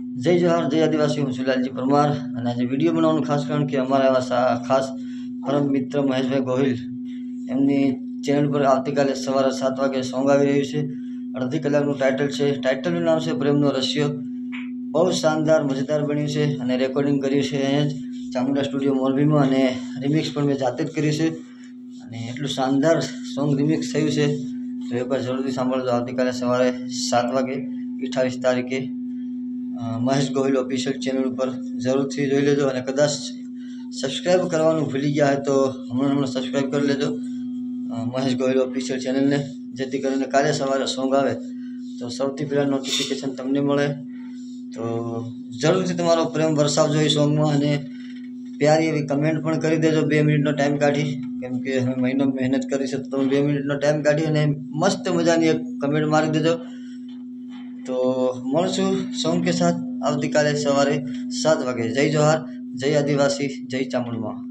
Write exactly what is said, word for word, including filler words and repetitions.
जय जोहार जय आदिवासी हूँ शिवलालजी परमार અને આજે વિડીયો બનાવવાનું ખાસ કારણ કે અમારા એવા ખાસ પરમ મિત્ર મહેશભાઈ ગોહિલ એમની ચેનલ પર આવતીકાલે સવારે સાત વાગે સોંગ આવી રહ્યું છે। અડધી કલાકનું ટાઇટલ છે। ટાઇટલનું નામ છે પ્રેમનો રસ્યો। બહુ શાનદાર મજેદાર બન્યું છે અને રેકોર્ડિંગ કર્યું છે અહીંયા જ ચામુંડા સ્ટુડિયો મોરબીમાં અને રિમિક્સ પણ મેં જાતે જ કર્યું છે અને એટલું શાનદાર સોંગ રિમિક્સ થયું છે તો એકવાર જરૂરથી સાંભળજો। આવતીકાલે સવારે સાત વાગે અઠ્ઠાવીસ તારીખે મહેશ ગોહિલ ઓફિશિયલ ચેનલ ઉપર જરૂરથી જોઈ લેજો અને કદાચ સબસ્ક્રાઈબ કરવાનું ભૂલી ગયા હોય તો હમણાં હમણાં સબસ્ક્રાઈબ કરી લેજો મહેશ ગોહિલ ઓફિશિયલ ચેનલને, જેથી કરીને કાલે સવારે સોંગ આવે તો સૌથી પહેલાં નોટિફિકેશન તમને મળે। તો જરૂરથી તમારો પ્રેમ વરસાવજો એ સોંગમાં અને પ્યારી એવી કમેન્ટ પણ કરી દેજો બે મિનિટનો ટાઈમ કાઢી, કેમ કે અમે મહિનો મહેનત કરી છે તો તમે બે મિનિટનો ટાઈમ કાઢી અને મસ્ત મજાની એક કમેન્ટ મારી દેજો। तो મળશું સોંગ के साथ આવતીકાલે સવારે સાત વાગે। જય જોહાર, જય આદિવાસી, જય ચામુંડમાં।